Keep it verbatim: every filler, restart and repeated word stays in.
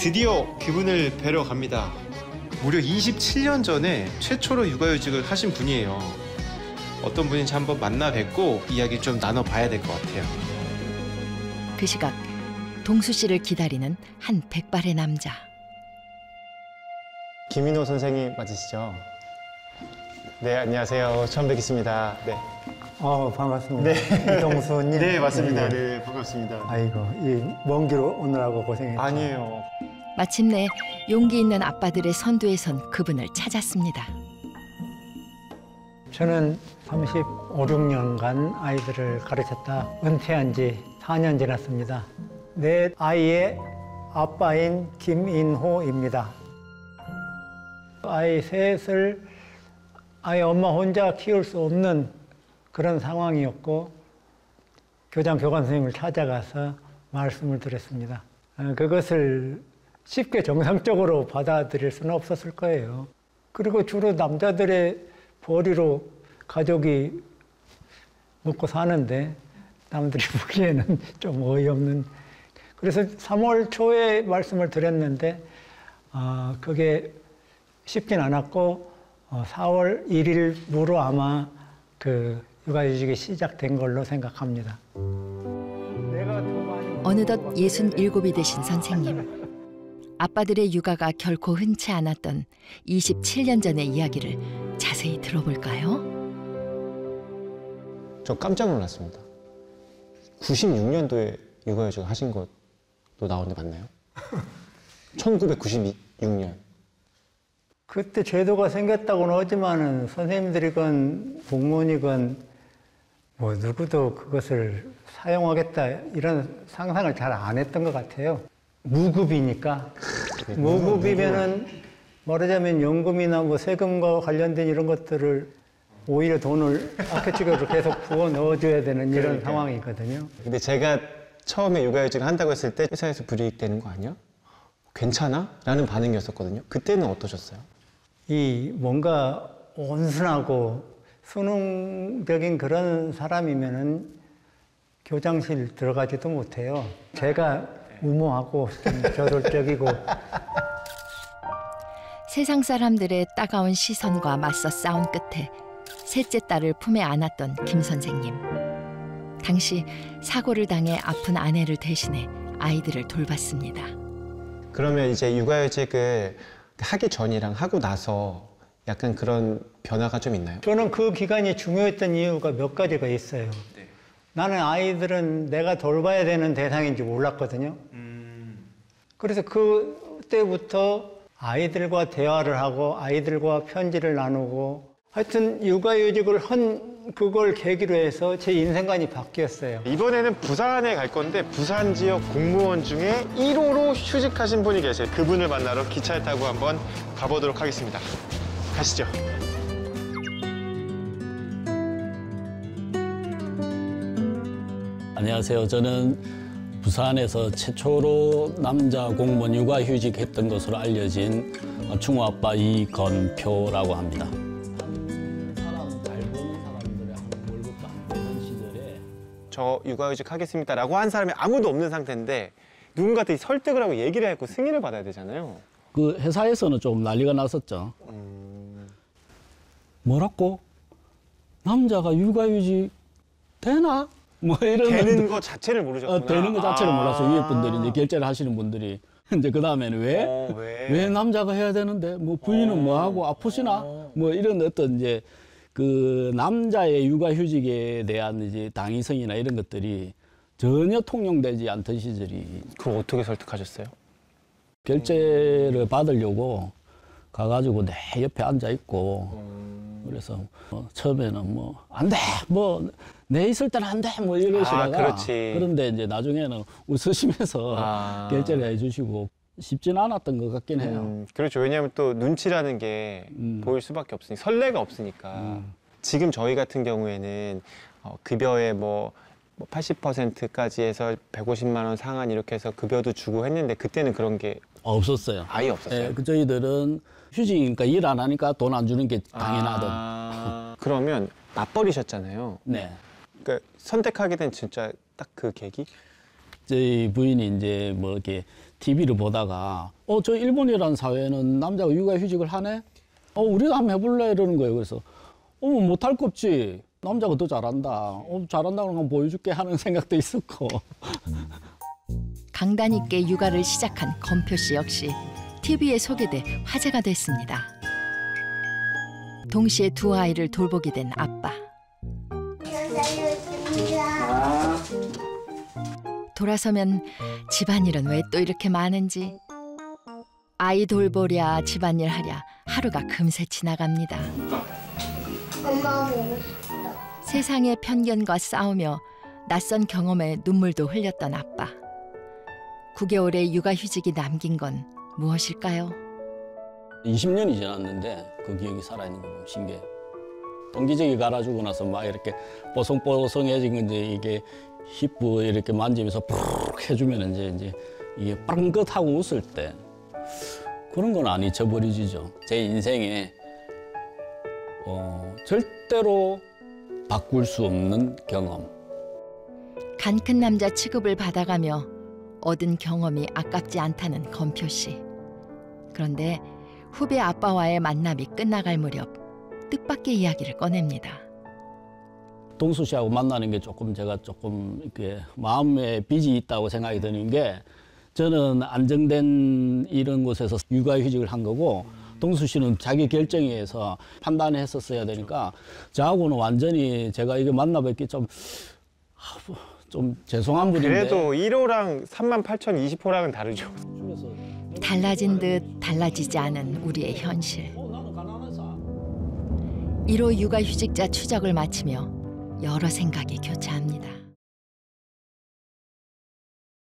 드디어 그분을 뵈러 갑니다. 무려 이십칠 년 전에 최초로 육아휴직을 하신 분이에요. 어떤 분인지 한번 만나 뵙고 이야기 좀 나눠봐야 될 것 같아요. 그 시각 동수 씨를 기다리는 한 백발의 남자. 김인호 선생님 맞으시죠? 네, 안녕하세요. 처음 뵙겠습니다. 네. 어, 반갑습니다. 네. 이동수님. 네, 맞습니다. 네. 네, 반갑습니다. 아이고, 이 먼 길 오느라고 고생했죠. 아니에요. 마침내 용기 있는 아빠들의 선두에 선 그분을 찾았습니다. 저는 삼십오, 육 년간 아이들을 가르쳤다 은퇴한 지 사 년 지났습니다. 내 아이의 아빠인 김인호입니다. 아이 셋을 아이 엄마 혼자 키울 수 없는 그런 상황이었고 교장 교관 선생님을 찾아가서 말씀을 드렸습니다. 그것을 쉽게 정상적으로 받아들일 수는 없었을 거예요. 그리고 주로 남자들의 벌이로 가족이 먹고 사는데 남들이 보기에는 좀 어이없는. 그래서 삼월 초에 말씀을 드렸는데 어, 그게 쉽진 않았고 어, 사월 일일부로 아마 그 육아휴직이 시작된 걸로 생각합니다. 내가 더 많이 어느덧 예순일곱이 되신 선생님. 아빠들의 육아가 결코 흔치 않았던 이십칠 년 전의 이야기를 자세히 들어볼까요? 저 깜짝 놀랐습니다. 구십육 년도에 육아휴직을 하신 것도 나오는데 맞나요? 천구백구십육 년. 그때 제도가 생겼다고는 하지만은 선생님들이건 공무원이건 뭐 누구도 그것을 사용하겠다 이런 상상을 잘 안 했던 것 같아요. 무급이니까. 무급이면은 말하자면 연금이나 뭐 세금과 관련된 이런 것들을 오히려 돈을 아껴치기로 계속 부어 넣어줘야 되는 이런 그러니까요. 상황이거든요. 근데 제가 처음에 육아휴직을 한다고 했을 때 회사에서 불이익되는 거 아니야? 괜찮아? 라는 반응이었었거든요. 그때는 어떠셨어요? 이 뭔가 온순하고 수능적인 그런 사람이면은 교장실 들어가지도 못해요. 제가 무모하고 좀 저돌적이고 세상 사람들의 따가운 시선과 맞서 싸운 끝에 셋째 딸을 품에 안았던 김 선생님. 당시 사고를 당해 아픈 아내를 대신해 아이들을 돌봤습니다. 그러면 이제 육아휴직을 하기 전이랑 하고 나서 약간 그런 변화가 좀 있나요? 저는 그 기간이 중요했던 이유가 몇 가지가 있어요. 네. 나는 아이들은 내가 돌봐야 되는 대상인지 몰랐거든요. 음. 그래서 그때부터 아이들과 대화를 하고 아이들과 편지를 나누고 하여튼 육아휴직을 한 그걸 계기로 해서 제 인생관이 바뀌었어요. 이번에는 부산에 갈 건데 부산 지역 공무원 중에 일 호로 휴직하신 분이 계세요. 그분을 만나러 기차를 타고 한번 가보도록 하겠습니다. 가시죠. 안녕하세요. 저는 부산에서 최초로 남자 공무원 육아휴직했던 것으로 알려진 충호아빠 이건표라고 합니다. 저 육아휴직 하겠습니다라고 한 사람이 아무도 없는 상태인데 누군가한테 설득을 하고 얘기를 했고 승인을 받아야 되잖아요. 그 회사에서는 좀 난리가 났었죠. 음... 뭐라고? 남자가 육아휴직 되나? 뭐 이런 되는 거 자체를 모르셨구나. 어, 되는 거 자체를 아 몰랐어요. 위에 분들이 이제 결제를 하시는 분들이. 이제 그 다음에는 왜? 어, 왜? 왜 남자가 해야 되는데? 뭐 부인은 어... 뭐 하고 아프시나? 어... 뭐 이런 어떤 이제 그 남자의 육아휴직에 대한 이제 당위성이나 이런 것들이 전혀 통용되지 않던 시절이. 그걸 어떻게 설득하셨어요? 결제를 받으려고 가가지고 내 옆에 앉아 있고 음... 그래서 뭐 처음에는 뭐 안 돼, 뭐 내 있을 때는 안 돼, 뭐 이러시다가 아, 그렇지. 그런데 이제 나중에는 웃으시면서 아... 결제를 해주시고 쉽지는 않았던 것 같긴 해요. 음, 그렇죠. 왜냐하면 또 눈치라는 게 음. 보일 수밖에 없으니까 선례가 없으니까. 음. 지금 저희 같은 경우에는 어, 급여의 뭐 팔십 퍼센트까지 해서 백오십만 원 상한 이렇게 해서 급여도 주고 했는데 그때는 그런 게 없었어요. 아예 없었어요. 네, 그 저희들은 휴직이니까 일 안 하니까 돈 안 주는 게 당연하던. 아... 그러면 맞벌이셨잖아요. 네. 그러니까 선택하게 된 진짜 딱 그 계기? 저희 부인이 이제 뭐 이렇게 티비를 보다가 어, 저 일본이라는 사회는 남자가 육아휴직을 하네? 어, 우리도 한번 해볼래? 이러는 거예요. 그래서 어, 못할 거 없지. 남자가 더 잘한다. 어, 잘한다고 한번 보여줄게 하는 생각도 있었고. 강단 있게 육아를 시작한 건표 씨 역시 티비에 소개돼 화제가 됐습니다. 동시에 두 아이를 돌보게 된 아빠. 돌아서면 집안일은 왜 또 이렇게 많은지. 아이 돌보랴 집안일 하랴 하루가 금세 지나갑니다. 엄마 보고 싶다. 세상의 편견과 싸우며 낯선 경험에 눈물도 흘렸던 아빠. 구 개월의 육아휴직이 남긴 건 무엇일까요? 이십 년이 지났는데 그 기억이 살아있는 거 보면 신기해. 동기저귀 갈아주고 나서 막 이렇게 뽀송뽀송해진 건 이제 이게 힙부 이렇게 만지면서 푸르륵 해주면 이제 이제 이게 빵긋하고 웃을 때 그런 건 안 잊혀버리지죠. 제 인생에 어, 절대로 바꿀 수 없는 경험. 간 큰 남자 취급을 받아가며 얻은 경험이 아깝지 않다는 건표 씨. 그런데 후배 아빠와의 만남이 끝나갈 무렵 뜻밖의 이야기를 꺼냅니다. 동수 씨하고 만나는 게 조금 제가 조금 이렇게 마음에 빚이 있다고 생각이 드는 게 저는 안정된 이런 곳에서 육아휴직을 한 거고 동수 씨는 자기 결정에 의해서 판단했었어야 되니까 저하고는 완전히 제가 이게 만나뵙기 좀, 좀 죄송한 분인데 그래도 일 호랑 삼만 팔천 이십 호랑은 다르죠. 달라진 듯 달라지지 않은 우리의 현실. 일 호 육아휴직자 추적을 마치며 여러 생각이 교차합니다.